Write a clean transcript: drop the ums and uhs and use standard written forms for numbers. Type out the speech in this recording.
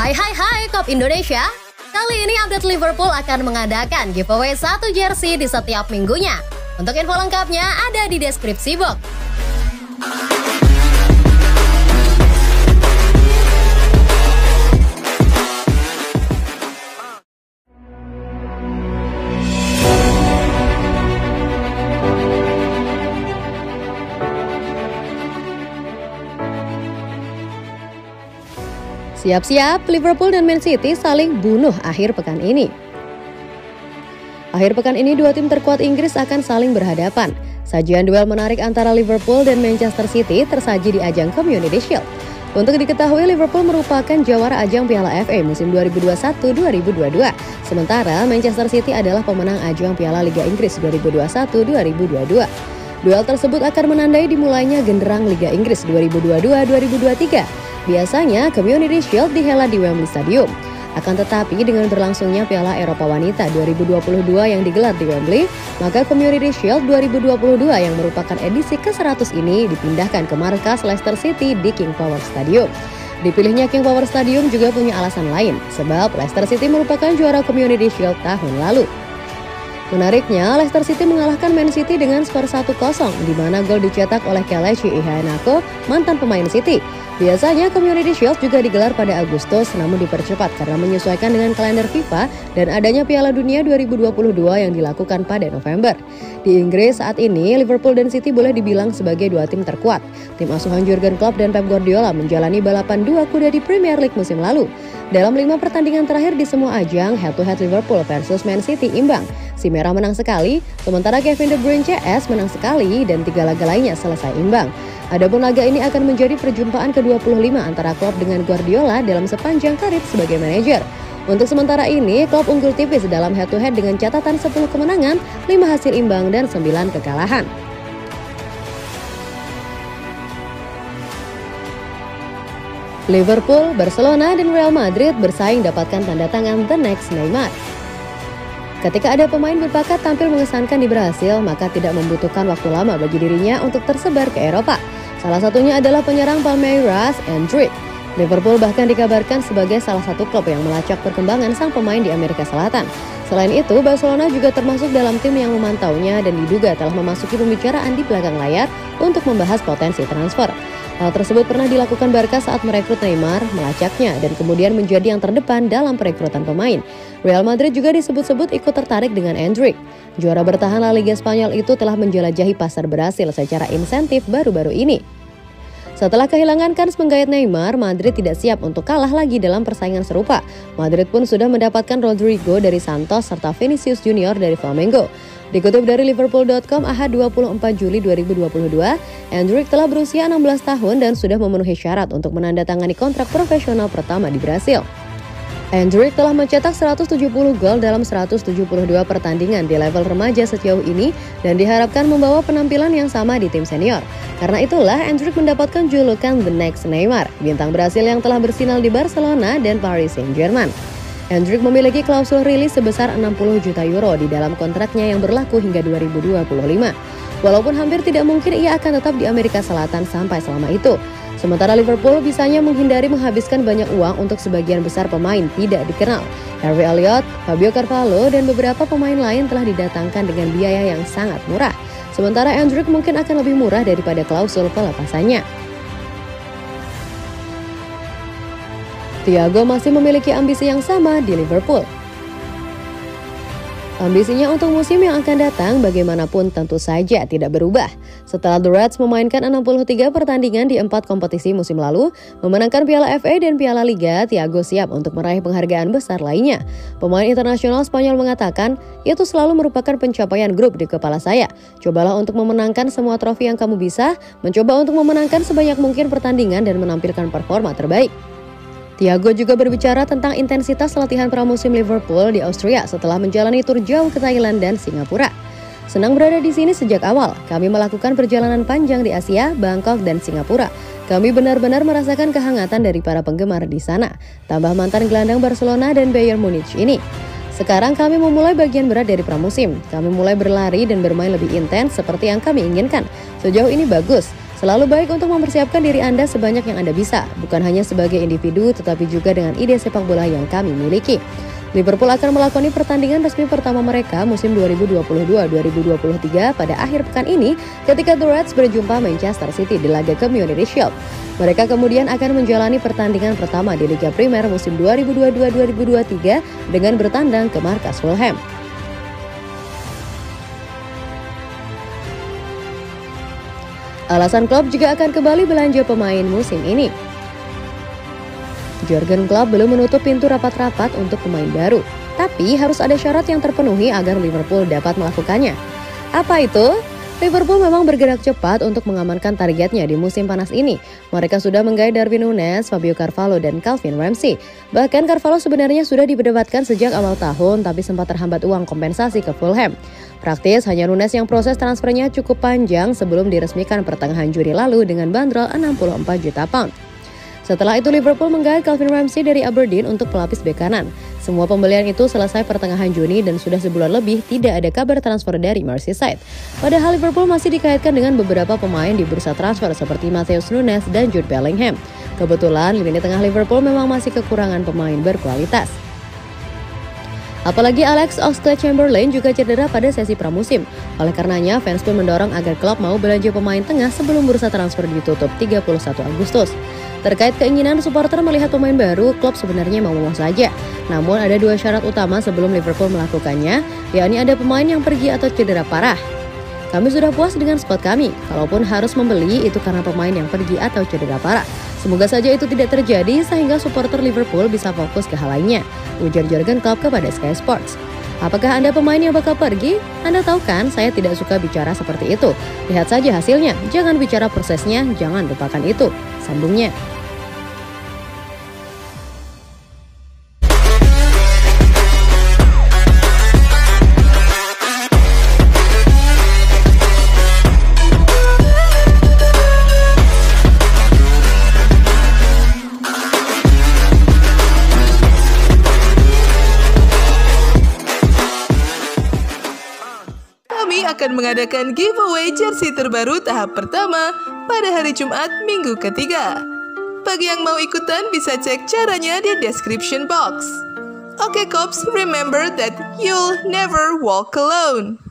Hai Kop Indonesia. Kali ini update Liverpool akan mengadakan giveaway 1 jersey di setiap minggunya. Untuk info lengkapnya ada di deskripsi box. Siap-siap, Liverpool dan Man City saling bunuh akhir pekan ini. Akhir pekan ini dua tim terkuat Inggris akan saling berhadapan. Sajian duel menarik antara Liverpool dan Manchester City tersaji di ajang Community Shield. Untuk diketahui, Liverpool merupakan jawara ajang Piala FA musim 2021-2022. Sementara Manchester City adalah pemenang ajang Piala Liga Inggris 2021-2022. Duel tersebut akan menandai dimulainya genderang Liga Inggris 2022-2023. Biasanya Community Shield dihelat di Wembley Stadium. Akan tetapi dengan berlangsungnya Piala Eropa Wanita 2022 yang digelar di Wembley, maka Community Shield 2022 yang merupakan edisi ke-100 ini dipindahkan ke markas Leicester City di King Power Stadium. Dipilihnya King Power Stadium juga punya alasan lain, sebab Leicester City merupakan juara Community Shield tahun lalu. Menariknya, Leicester City mengalahkan Man City dengan skor 1-0, di mana gol dicetak oleh Kelechi Iheanacho, mantan pemain City. Biasanya Community Shield juga digelar pada Agustus, namun dipercepat karena menyesuaikan dengan kalender FIFA dan adanya Piala Dunia 2022 yang dilakukan pada November. Di Inggris saat ini, Liverpool dan City boleh dibilang sebagai dua tim terkuat. Tim asuhan Jurgen Klopp dan Pep Guardiola menjalani balapan dua kuda di Premier League musim lalu. Dalam 5 pertandingan terakhir di semua ajang, head-to-head Liverpool versus Man City imbang. Si Merah menang sekali, sementara Kevin De Bruyne CS menang sekali dan 3 laga lainnya selesai imbang. Adapun laga ini akan menjadi perjumpaan ke-25 antara Klopp dengan Guardiola dalam sepanjang karir sebagai manajer. Untuk sementara ini, Klopp unggul tipis dalam head-to-head dengan catatan 10 kemenangan, 5 hasil imbang, dan 9 kekalahan. Liverpool, Barcelona, dan Real Madrid bersaing dapatkan tanda tangan The Next Neymar. Ketika ada pemain berbakat tampil mengesankan di Brasil, maka tidak membutuhkan waktu lama bagi dirinya untuk tersebar ke Eropa. Salah satunya adalah penyerang Palmeiras, Endrick. Liverpool bahkan dikabarkan sebagai salah satu klub yang melacak perkembangan sang pemain di Amerika Selatan. Selain itu, Barcelona juga termasuk dalam tim yang memantaunya dan diduga telah memasuki pembicaraan di belakang layar untuk membahas potensi transfer. Hal tersebut pernah dilakukan Barca saat merekrut Neymar, melacaknya, dan kemudian menjadi yang terdepan dalam perekrutan pemain. Real Madrid juga disebut-sebut ikut tertarik dengan Endrick. Juara bertahan La Liga Spanyol itu telah menjelajahi pasar Brasil secara insentif baru-baru ini. Setelah kehilangan kans menggait Neymar, Madrid tidak siap untuk kalah lagi dalam persaingan serupa. Madrid pun sudah mendapatkan Rodrigo dari Santos serta Vinicius Junior dari Flamengo. Dikutip dari Liverpool.com, Ahad 24 Juli 2022, Endrick telah berusia 16 tahun dan sudah memenuhi syarat untuk menandatangani kontrak profesional pertama di Brasil. Endrick telah mencetak 170 gol dalam 172 pertandingan di level remaja sejauh ini dan diharapkan membawa penampilan yang sama di tim senior. Karena itulah Endrick mendapatkan julukan The Next Neymar, bintang Brasil yang telah bersinar di Barcelona dan Paris Saint-Germain. Endrick memiliki klausul rilis sebesar 60 juta euro di dalam kontraknya yang berlaku hingga 2025. Walaupun hampir tidak mungkin ia akan tetap di Amerika Selatan sampai selama itu. Sementara Liverpool bisanya menghindari menghabiskan banyak uang untuk sebagian besar pemain tidak dikenal. Harvey Elliott, Fabio Carvalho, dan beberapa pemain lain telah didatangkan dengan biaya yang sangat murah. Sementara Endrick mungkin akan lebih murah daripada klausul pelepasannya. Thiago masih memiliki ambisi yang sama di Liverpool. Ambisinya untuk musim yang akan datang bagaimanapun tentu saja tidak berubah. Setelah The Reds memainkan 63 pertandingan di 4 kompetisi musim lalu, memenangkan Piala FA dan Piala Liga, Thiago siap untuk meraih penghargaan besar lainnya. Pemain internasional Spanyol mengatakan, itu selalu merupakan pencapaian grup di kepala saya. Cobalah untuk memenangkan semua trofi yang kamu bisa, mencoba untuk memenangkan sebanyak mungkin pertandingan dan menampilkan performa terbaik. Thiago juga berbicara tentang intensitas latihan pramusim Liverpool di Austria setelah menjalani tur jauh ke Thailand dan Singapura. Senang berada di sini sejak awal. Kami melakukan perjalanan panjang di Asia, Bangkok, dan Singapura. Kami benar-benar merasakan kehangatan dari para penggemar di sana. Tambah mantan gelandang Barcelona dan Bayern Munich ini. Sekarang kami memulai bagian berat dari pramusim. Kami mulai berlari dan bermain lebih intens seperti yang kami inginkan. Sejauh ini bagus. Selalu baik untuk mempersiapkan diri Anda sebanyak yang Anda bisa, bukan hanya sebagai individu tetapi juga dengan ide sepak bola yang kami miliki. Liverpool akan melakoni pertandingan resmi pertama mereka musim 2022-2023 pada akhir pekan ini ketika The Reds berjumpa Manchester City di laga Community Shield. Mereka kemudian akan menjalani pertandingan pertama di Liga Primer musim 2022-2023 dengan bertandang ke markas Fulham. Alasan Klopp juga akan kembali belanja pemain musim ini. Jurgen Klopp belum menutup pintu rapat-rapat untuk pemain baru, tapi harus ada syarat yang terpenuhi agar Liverpool dapat melakukannya. Apa itu? Liverpool memang bergerak cepat untuk mengamankan targetnya di musim panas ini. Mereka sudah menggait Darwin Núñez, Fabio Carvalho, dan Calvin Ramsey. Bahkan Carvalho sebenarnya sudah diperdebatkan sejak awal tahun, tapi sempat terhambat uang kompensasi ke Fulham. Praktis hanya Núñez yang proses transfernya cukup panjang sebelum diresmikan pertengahan Juli lalu dengan bandrol 64 juta pound. Setelah itu Liverpool menggait Calvin Ramsey dari Aberdeen untuk pelapis bek kanan. Semua pembelian itu selesai pertengahan Juni dan sudah sebulan lebih tidak ada kabar transfer dari Merseyside. Padahal Liverpool masih dikaitkan dengan beberapa pemain di bursa transfer seperti Matheus Nunes dan Jude Bellingham. Kebetulan lini tengah Liverpool memang masih kekurangan pemain berkualitas. Apalagi Alex Oxlade-Chamberlain juga cedera pada sesi pramusim. Oleh karenanya, fans pun mendorong agar klub mau belanja pemain tengah sebelum bursa transfer ditutup 31 Agustus. Terkait keinginan supporter melihat pemain baru, klub sebenarnya mau saja. Namun ada dua syarat utama sebelum Liverpool melakukannya, yakni ada pemain yang pergi atau cedera parah. Kami sudah puas dengan squad kami, kalaupun harus membeli itu karena pemain yang pergi atau cedera parah. Semoga saja itu tidak terjadi sehingga supporter Liverpool bisa fokus ke hal lainnya, ujar Jurgen Klopp kepada Sky Sports. Apakah Anda pemain yang bakal pergi? Anda tahu kan, saya tidak suka bicara seperti itu. Lihat saja hasilnya, jangan bicara prosesnya, jangan lupakan itu, sambungnya. Kami akan mengadakan giveaway jersey terbaru tahap pertama pada hari Jumat minggu ketiga. Bagi yang mau ikutan bisa cek caranya di description box. Oke Cops, remember that you'll never walk alone.